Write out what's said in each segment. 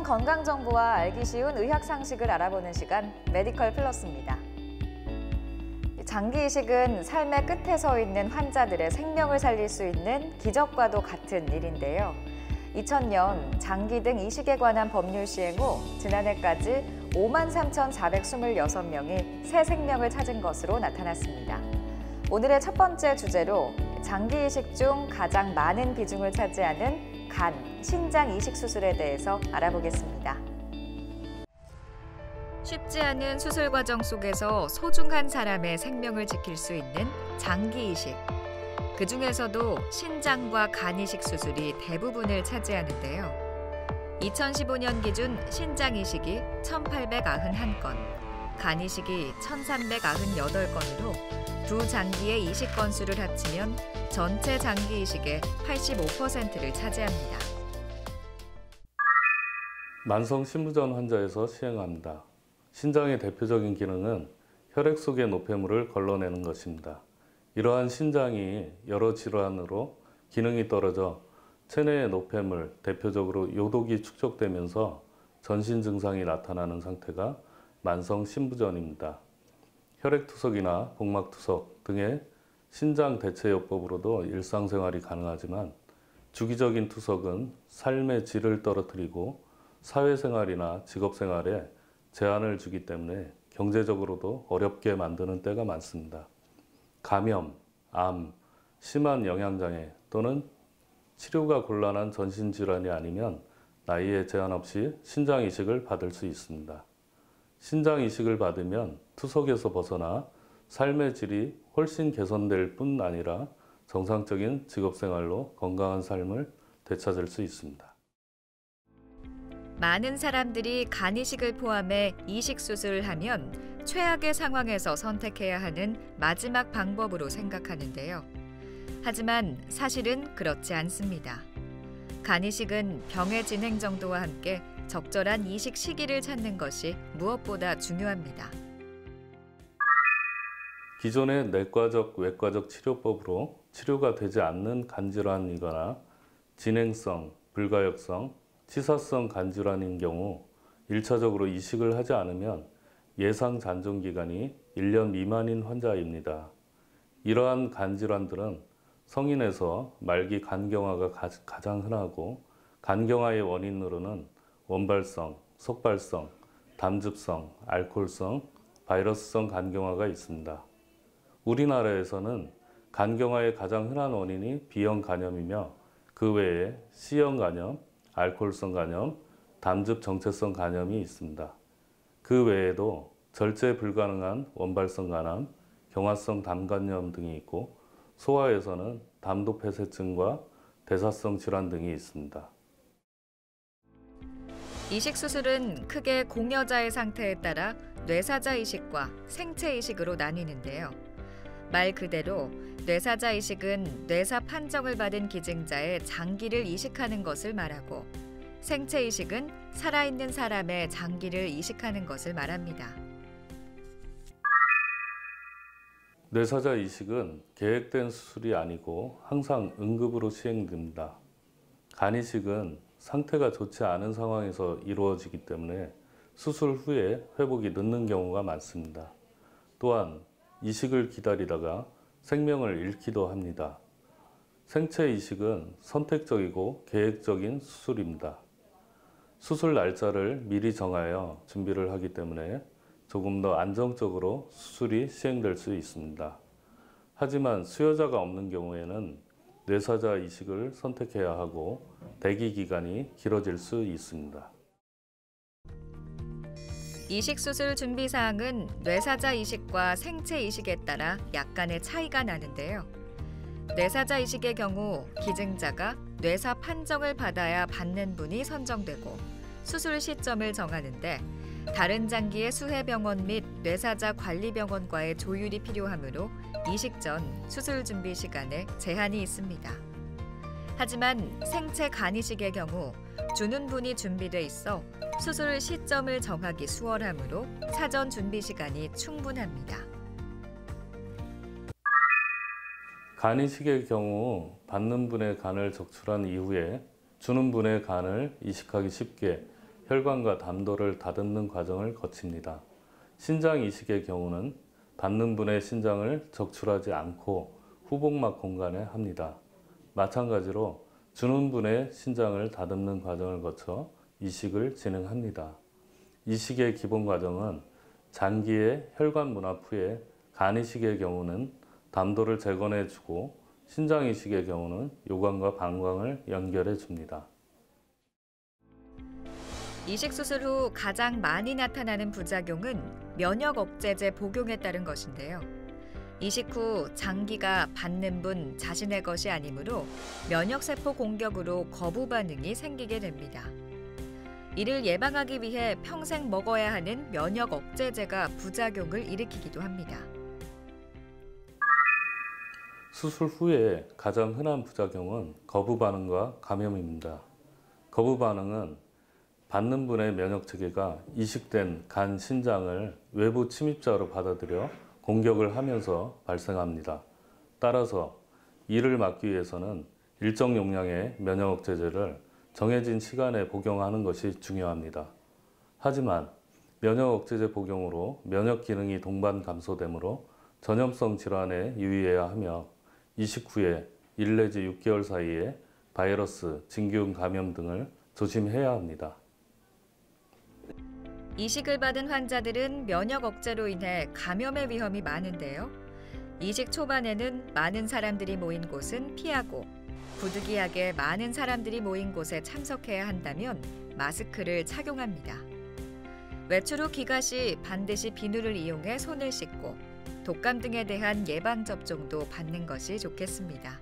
건강 정보와 알기 쉬운 의학 상식을 알아보는 시간 메디컬 플러스입니다. 장기 이식은 삶의 끝에 서 있는 환자들의 생명을 살릴 수 있는 기적과도 같은 일인데요. 2000년 장기 등 이식에 관한 법률 시행 후 지난해까지 53,426명이 새 생명을 찾은 것으로 나타났습니다. 오늘의 첫 번째 주제로 장기 이식 중 가장 많은 비중을 차지하는 간, 신장 이식 수술에 대해서 알아보겠습니다. 쉽지 않은 수술 과정 속에서 소중한 사람의 생명을 지킬 수 있는 장기 이식. 그중에서도 신장과 간 이식 수술이 대부분을 차지하는데요. 2015년 기준 신장 이식이 1,891건, 간 이식이 1,398건으로 두 장기의 이식 건수를 합치면 전체 장기 이식의 85%를 차지합니다. 만성 신부전 환자에서 시행합니다. 신장의 대표적인 기능은 혈액 속의 노폐물을 걸러내는 것입니다. 이러한 신장이 여러 질환으로 기능이 떨어져 체내의 노폐물, 대표적으로 요독이 축적되면서 전신 증상이 나타나는 상태가 만성 신부전입니다. 혈액투석이나 복막투석 등의 신장 대체요법으로도 일상생활이 가능하지만 주기적인 투석은 삶의 질을 떨어뜨리고 사회생활이나 직업생활에 제한을 주기 때문에 경제적으로도 어렵게 만드는 때가 많습니다. 감염, 암, 심한 영양장애 또는 치료가 곤란한 전신질환이 아니면 나이에 제한 없이 신장 이식을 받을 수 있습니다. 신장 이식을 받으면 투석에서 벗어나 삶의 질이 훨씬 개선될 뿐 아니라 정상적인 직업생활로 건강한 삶을 되찾을 수 있습니다. 많은 사람들이 간 이식을 포함해 이식 수술을 하면 최악의 상황에서 선택해야 하는 마지막 방법으로 생각하는데요. 하지만 사실은 그렇지 않습니다. 간 이식은 병의 진행 정도와 함께 적절한 이식 시기를 찾는 것이 무엇보다 중요합니다. 기존의 내과적, 외과적 치료법으로 치료가 되지 않는 간질환이거나 진행성, 불가역성, 치사성 간질환인 경우 1차적으로 이식을 하지 않으면 예상 잔존 기간이 1년 미만인 환자입니다. 이러한 간질환들은 성인에서 말기 간경화가 가장 흔하고 간경화의 원인으로는 원발성, 속발성, 담즙성, 알코올성, 바이러스성 간경화가 있습니다. 우리나라에서는 간경화의 가장 흔한 원인이 B형 간염이며 그 외에 C형 간염, 알코올성 간염, 담즙 정체성 간염이 있습니다. 그 외에도 절제 불가능한 원발성 간암, 경화성 담간염 등이 있고 소아에서는 담도폐쇄증과 대사성 질환 등이 있습니다. 이식 수술은 크게 공여자의 상태에 따라 뇌사자 이식과 생체 이식으로 나뉘는데요. 말 그대로 뇌사자 이식은 뇌사 판정을 받은 기증자의 장기를 이식하는 것을 말하고 생체 이식은 살아있는 사람의 장기를 이식하는 것을 말합니다. 뇌사자 이식은 계획된 수술이 아니고 항상 응급으로 시행됩니다. 간 이식은 상태가 좋지 않은 상황에서 이루어지기 때문에 수술 후에 회복이 늦는 경우가 많습니다. 또한 이식을 기다리다가 생명을 잃기도 합니다. 생체 이식은 선택적이고 계획적인 수술입니다. 수술 날짜를 미리 정하여 준비를 하기 때문에 조금 더 안정적으로 수술이 시행될 수 있습니다. 하지만 수요자가 없는 경우에는 뇌사자 이식을 선택해야 하고 대기 기간이 길어질 수 있습니다. 이식 수술 준비 사항은 뇌사자 이식과 생체 이식에 따라 약간의 차이가 나는데요. 뇌사자 이식의 경우 기증자가 뇌사 판정을 받아야 받는 분이 선정되고 수술 시점을 정하는데 다른 장기의 수혜병원 및 뇌사자 관리병원과의 조율이 필요하므로 이식 전 수술 준비 시간에 제한이 있습니다. 하지만 생체 간 이식의 경우 주는 분이 준비돼 있어 수술 시점을 정하기 수월하므로 사전 준비 시간이 충분합니다. 간 이식의 경우 받는 분의 간을 적출한 이후에 주는 분의 간을 이식하기 쉽게 혈관과 담도를 다듬는 과정을 거칩니다. 신장 이식의 경우는 받는 분의 신장을 적출하지 않고 후복막 공간에 합니다. 마찬가지로 주는 분의 신장을 다듬는 과정을 거쳐 이식을 진행합니다. 이식의 기본 과정은 장기의 혈관 문합 후에 간 이식의 경우는 담도를 재건해 주고 신장 이식의 경우는 요관과 방광을 연결해 줍니다. 이식 수술 후 가장 많이 나타나는 부작용은 면역 억제제 복용에 따른 것인데요. 이식 후 장기가 받는 분 자신의 것이 아니므로 면역세포 공격으로 거부 반응이 생기게 됩니다. 이를 예방하기 위해 평생 먹어야 하는 면역 억제제가 부작용을 일으키기도 합니다. 수술 후에 가장 흔한 부작용은 거부 반응과 감염입니다. 거부 반응은 받는 분의 면역 체계가 이식된 간, 신장을 외부 침입자로 받아들여 공격을 하면서 발생합니다. 따라서 이를 막기 위해서는 일정 용량의 면역 억제제를 정해진 시간에 복용하는 것이 중요합니다. 하지만 면역 억제제 복용으로 면역 기능이 동반 감소되므로 전염성 질환에 유의해야 하며 이식 후에 1 내지 6개월 사이에 바이러스, 진균 감염 등을 조심해야 합니다. 이식을 받은 환자들은 면역 억제로 인해 감염의 위험이 많은데요. 이식 초반에는 많은 사람들이 모인 곳은 피하고 부득이하게 많은 사람들이 모인 곳에 참석해야 한다면 마스크를 착용합니다. 외출 후 귀가 시 반드시 비누를 이용해 손을 씻고 독감 등에 대한 예방접종도 받는 것이 좋겠습니다.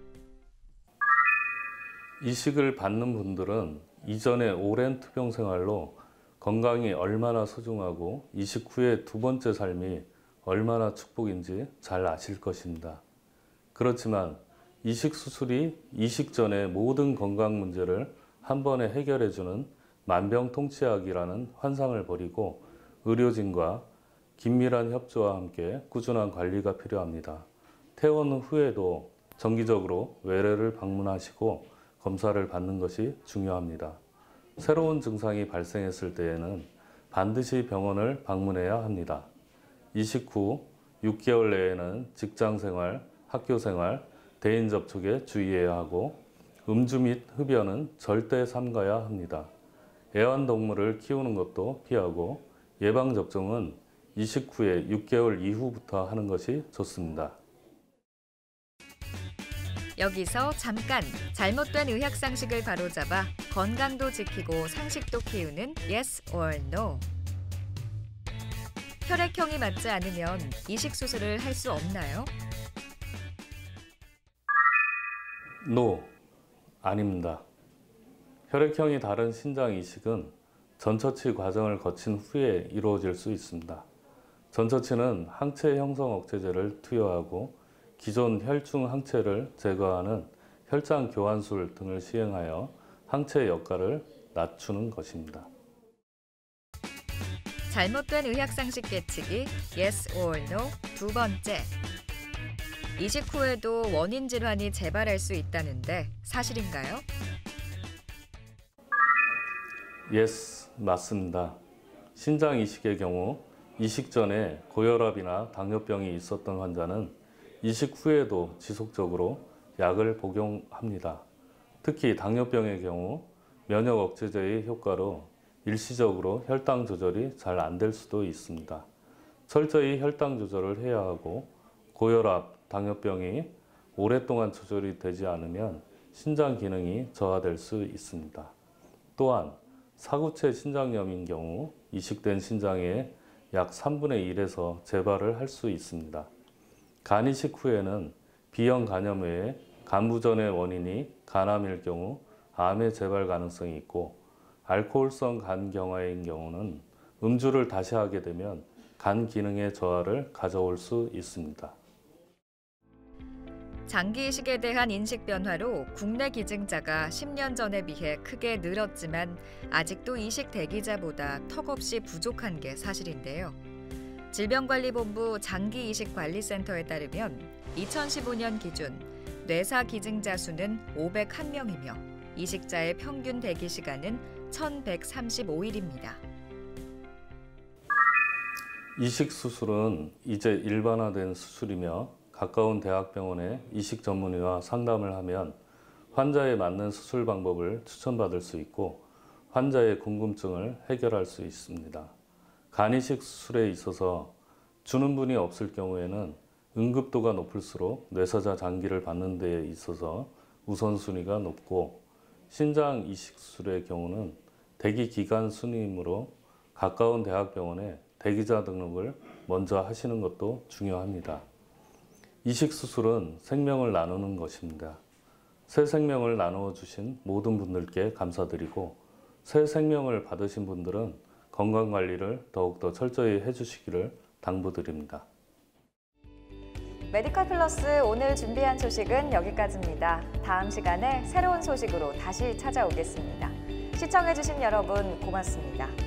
이식을 받는 분들은 이전의 오랜 투병 생활로 건강이 얼마나 소중하고 이식 후의 두 번째 삶이 얼마나 축복인지 잘 아실 것입니다. 그렇지만 이식 수술이 이식 전의 모든 건강 문제를 한 번에 해결해주는 만병통치약이라는 환상을 버리고 의료진과 긴밀한 협조와 함께 꾸준한 관리가 필요합니다. 퇴원 후에도 정기적으로 외래를 방문하시고 검사를 받는 것이 중요합니다. 새로운 증상이 발생했을 때에는 반드시 병원을 방문해야 합니다. 이식 후 6개월 내에는 직장생활, 학교생활, 대인 접촉에 주의해야 하고 음주 및 흡연은 절대 삼가야 합니다. 애완동물을 키우는 것도 피하고 예방접종은 이식 후에 6개월 이후부터 하는 것이 좋습니다. 여기서 잠깐 잘못된 의학상식을 바로잡아 건강도 지키고 상식도 키우는 Yes or No. 혈액형이 맞지 않으면 이식 수술을 할 수 없나요? No, 아닙니다. 혈액형이 다른 신장 이식은 전처치 과정을 거친 후에 이루어질 수 있습니다. 전처치는 항체 형성 억제제를 투여하고 기존 혈중 항체를 제거하는 혈장 교환술 등을 시행하여 항체 역할을 낮추는 것입니다. 잘못된 의학상식 깨치기 Yes or No 두 번째. 이식 후에도 원인 질환이 재발할 수 있다는데 사실인가요? Yes, 맞습니다. 신장 이식의 경우 이식 전에 고혈압이나 당뇨병이 있었던 환자는 이식 후에도 지속적으로 약을 복용합니다. 특히 당뇨병의 경우 면역 억제제의 효과로 일시적으로 혈당 조절이 잘 안 될 수도 있습니다. 철저히 혈당 조절을 해야 하고 고혈압, 당뇨병이 오랫동안 조절이 되지 않으면 신장 기능이 저하될 수 있습니다. 또한 사구체 신장염인 경우 이식된 신장의 약 3분의 1에서 재발을 할 수 있습니다. 간 이식 후에는 B형 간염 외에 간부전의 원인이 간암일 경우 암의 재발 가능성이 있고 알코올성 간경화인 경우는 음주를 다시 하게 되면 간 기능의 저하를 가져올 수 있습니다. 장기 이식에 대한 인식 변화로 국내 기증자가 10년 전에 비해 크게 늘었지만 아직도 이식 대기자보다 턱없이 부족한 게 사실인데요. 질병관리본부 장기이식관리센터에 따르면 2015년 기준 뇌사 기증자 수는 501명이며 이식자의 평균 대기 시간은 1,135일입니다. 이식 수술은 이제 일반화된 수술이며 가까운 대학병원에 이식 전문의와 상담을 하면 환자에 맞는 수술 방법을 추천받을 수 있고 환자의 궁금증을 해결할 수 있습니다. 간이식 수술에 있어서 주는 분이 없을 경우에는 응급도가 높을수록 뇌사자 장기를 받는 데 있어서 우선순위가 높고 신장 이식 수술의 경우는 대기 기간 순이므로 가까운 대학병원에 대기자 등록을 먼저 하시는 것도 중요합니다. 이식 수술은 생명을 나누는 것입니다. 새 생명을 나누어 주신 모든 분들께 감사드리고 새 생명을 받으신 분들은 건강관리를 더욱더 철저히 해주시기를 당부드립니다. 메디컬 플러스 오늘 준비한 소식은 여기까지입니다. 다음 시간에 새로운 소식으로 다시 찾아오겠습니다. 시청해주신 여러분 고맙습니다.